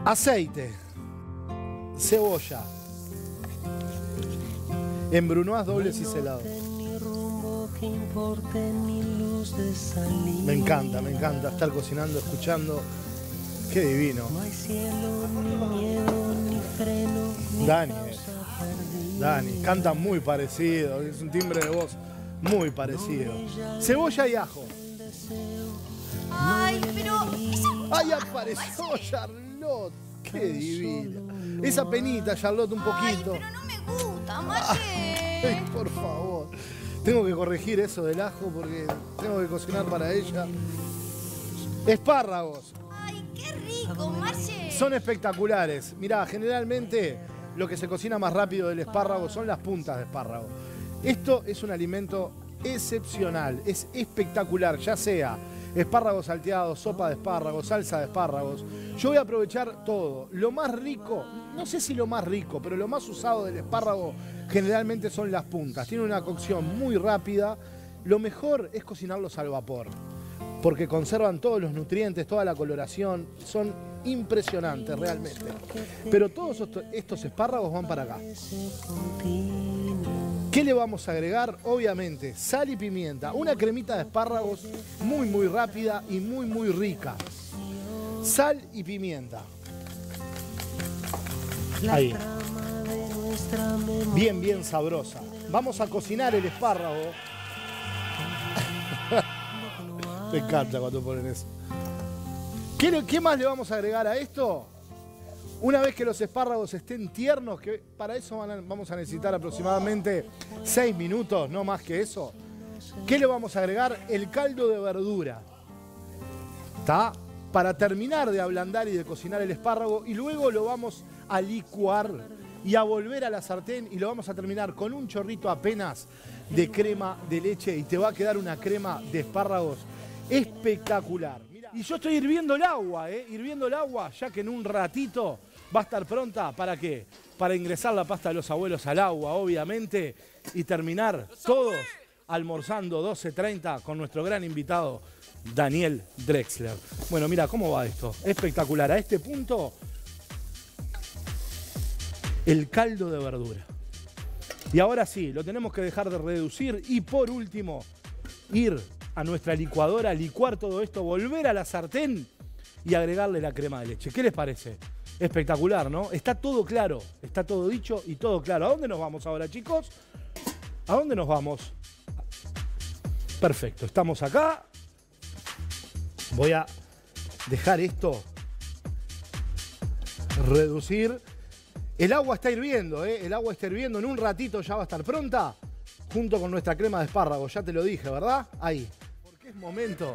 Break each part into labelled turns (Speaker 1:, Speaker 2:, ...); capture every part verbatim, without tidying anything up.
Speaker 1: Aceite, cebolla, en brunoise doble ciselado. Me encanta, me encanta estar cocinando, escuchando. Qué divino. Dani, Dani, canta muy parecido, es un timbre de voz muy parecido. Cebolla y ajo.
Speaker 2: Ay, pero...
Speaker 1: ¡Ay, apareció Charlotte! ¡Qué divino! Esa penita, Charlotte, un poquito.
Speaker 2: Ay, pero no me gusta, Maye.
Speaker 1: Ay, por favor. Tengo que corregir eso del ajo porque tengo que cocinar para ella. Espárragos.
Speaker 2: Ay, qué rico, Maye.
Speaker 1: Son espectaculares. Mirá, generalmente lo que se cocina más rápido del espárrago son las puntas de espárrago. Esto es un alimento excepcional, es espectacular, ya sea espárragos salteados, sopa de espárragos, salsa de espárragos. Yo voy a aprovechar todo. Lo más rico, no sé si lo más rico, pero lo más usado del espárrago generalmente son las puntas. Tiene una cocción muy rápida. Lo mejor es cocinarlos al vapor, porque conservan todos los nutrientes, toda la coloración. Son impresionantes realmente. Pero todos estos espárragos van para acá. ¿Qué le vamos a agregar? Obviamente, sal y pimienta. Una cremita de espárragos muy, muy rápida y muy, muy rica. Sal y pimienta. Ahí. Bien, bien sabrosa. Vamos a cocinar el espárrago. Me encanta cuando ponen eso. ¿Qué, ¿Qué más le vamos a agregar a esto? Una vez que los espárragos estén tiernos, que para eso van a, vamos a necesitar aproximadamente seis minutos, no más que eso. ¿Qué le vamos a agregar? El caldo de verdura. ¿Está? Para terminar de ablandar y de cocinar el espárrago, y luego lo vamos a licuar y a volver a la sartén y lo vamos a terminar con un chorrito apenas de crema de leche y te va a quedar una crema de espárragos espectacular. Y yo estoy hirviendo el agua, ¿eh? Hirviendo el agua, ya que en un ratito va a estar pronta. ¿Para qué? Para ingresar la pasta de los abuelos al agua, obviamente, y terminar todos almorzando doce treinta con nuestro gran invitado, Daniel Drexler. Bueno, mira, ¿cómo va esto? Espectacular. A este punto, el caldo de verdura. Y ahora sí, lo tenemos que dejar de reducir y por último, ir a nuestra licuadora, licuar todo esto, volver a la sartén y agregarle la crema de leche. ¿Qué les parece? Espectacular, ¿no? Está todo claro, está todo dicho y todo claro. ¿A dónde nos vamos ahora, chicos? ¿A dónde nos vamos? Perfecto, estamos acá. Voy a dejar esto reducir. El agua está hirviendo, ¿eh? El agua está hirviendo. En un ratito ya va a estar pronta, junto con nuestra crema de espárragos. Ya te lo dije, ¿verdad? Ahí. Porque es momento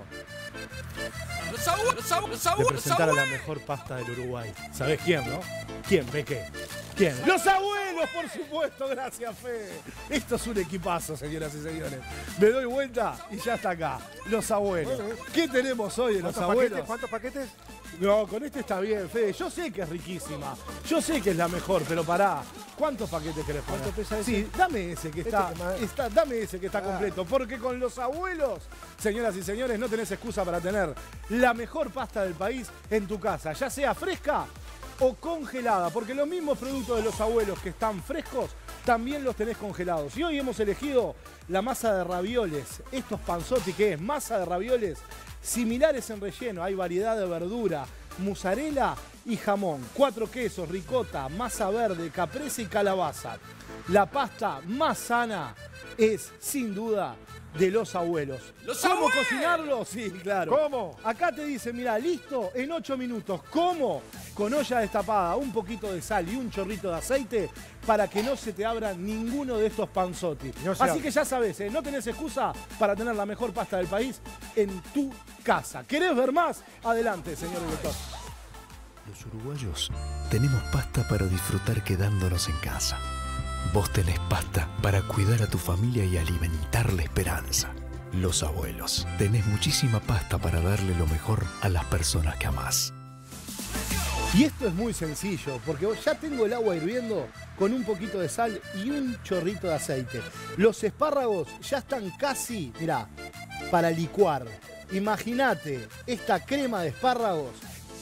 Speaker 1: de presentar a la mejor pasta del Uruguay. ¿Sabés quién, no? ¿Quién, Peque? ¿Quién? ¡Los abuelos, por supuesto! Gracias, Fede. Esto es un equipazo, señoras y señores. Me doy vuelta y ya está acá. Los abuelos. ¿Qué tenemos hoy en los abuelos?
Speaker 3: ¿Cuántos paquetes?
Speaker 1: No, con este está bien, Fede. Yo sé que es riquísima. Yo sé que es la mejor, pero pará. ¿Cuántos paquetes querés poner?
Speaker 3: ¿Cuánto pesa ese?
Speaker 1: Sí, dame ese que está,
Speaker 3: Este que
Speaker 1: está, dame ese que está
Speaker 3: Ah.
Speaker 1: completo. Porque con los abuelos, señoras y señores, no tenés excusa para tener la mejor pasta del país en tu casa. Ya sea fresca o congelada. Porque los mismos productos de los abuelos que están frescos, también los tenés congelados. Y hoy hemos elegido la masa de ravioles. Estos panzotti, que es masa de ravioles similares en relleno. Hay variedad de verdura, mozzarella y jamón. Cuatro quesos, ricota, masa verde, caprese y calabaza. La pasta más sana es, sin duda, de los abuelos.
Speaker 3: ¡Los
Speaker 1: ¿Cómo
Speaker 3: abuelos!
Speaker 1: cocinarlo? Sí, claro.
Speaker 3: ¿Cómo?
Speaker 1: Acá te dice, mira, listo en ocho minutos. ¿Cómo? Con olla destapada, un poquito de sal y un chorrito de aceite para que no se te abra ninguno de estos panzotti.
Speaker 3: No se
Speaker 1: Así
Speaker 3: abre.
Speaker 1: que ya sabes, ¿eh? No tenés excusa para tener la mejor pasta del país en tu casa. ¿Querés ver más? Adelante, señor director.
Speaker 4: Los uruguayos tenemos pasta para disfrutar quedándonos en casa. Vos tenés pasta para cuidar a tu familia y alimentar la esperanza. Los abuelos, tenés muchísima pasta para darle lo mejor a las personas que amás.
Speaker 1: Y esto es muy sencillo, porque ya tengo el agua hirviendo con un poquito de sal y un chorrito de aceite. Los espárragos ya están casi, mirá, para licuar. Imagínate esta crema de espárragos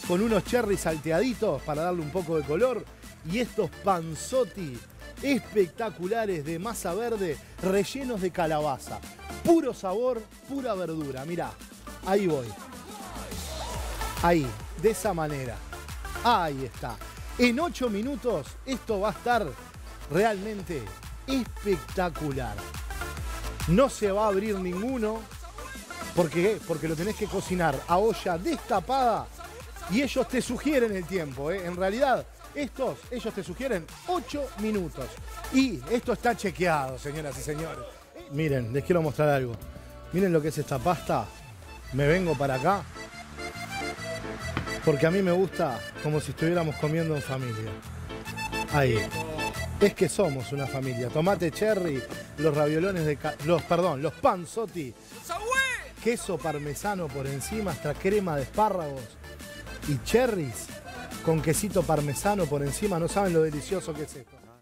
Speaker 1: con unos cherry salteaditos para darle un poco de color y estos panzotti espectaculares de masa verde rellenos de calabaza. Puro sabor, pura verdura. Mirá, ahí voy. Ahí, de esa manera. Ahí está. En ocho minutos esto va a estar realmente espectacular. No se va a abrir ninguno. ¿Por qué? Porque lo tenés que cocinar a olla destapada y ellos te sugieren el tiempo, ¿eh? En realidad, estos, ellos te sugieren ocho minutos. Y esto está chequeado, señoras y señores. Miren, les quiero mostrar algo. Miren lo que es esta pasta. Me vengo para acá. Porque a mí me gusta como si estuviéramos comiendo en familia. Ahí. Es que somos una familia. Tomate cherry, los raviolones de... los, perdón, los panzotti. Queso parmesano por encima, hasta crema de espárragos. Y cherries con quesito parmesano por encima. No saben lo delicioso que es esto.